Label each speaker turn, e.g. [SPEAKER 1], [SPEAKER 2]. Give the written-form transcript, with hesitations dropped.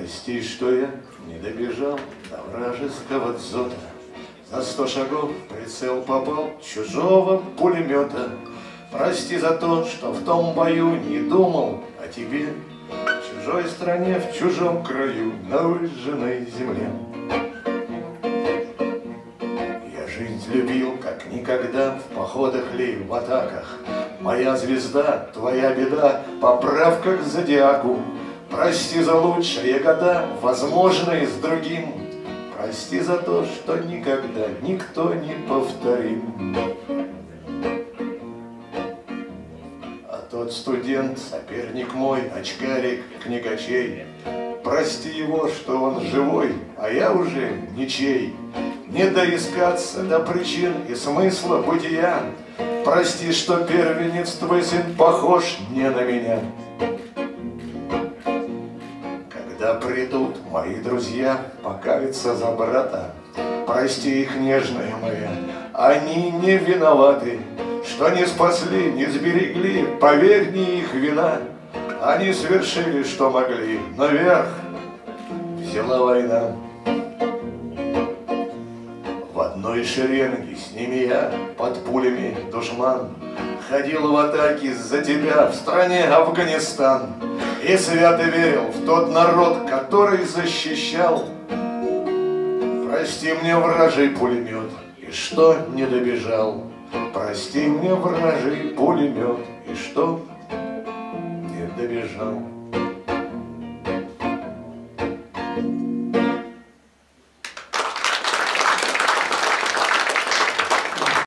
[SPEAKER 1] Прости, что я не добежал до вражеского дзота. За 100 шагов прицел попал чужого пулемета. Прости за то, что в том бою не думал о тебе, в чужой стране, в чужом краю, на выжженной земле. Я жизнь любил, как никогда, в походах ли, в атаках. Моя звезда, твоя беда, поправка к зодиаку. Прости за лучшие года, возможные с другим. Прости за то, что никогда никто не повторим. А тот студент, соперник мой, очкарик, книгачей, прости его, что он живой, а я уже ничей. Не доискаться до причин и смысла бытия. Прости, что первенец твой сын похож не на меня. Когда придут мои друзья покаяться за брата, прости их, нежная моя, они не виноваты, что не спасли, не сберегли, поверь, не их вина. Они совершили, что могли, но верх взяла война. В одной шеренге с ними я, под пулями душман, ходил в атаке за тебя в стране Афганистан. И свято верил в тот народ, который защищал. Прости мне, вражий пулемет, и что не добежал. Прости мне, вражий пулемет, и что не добежал.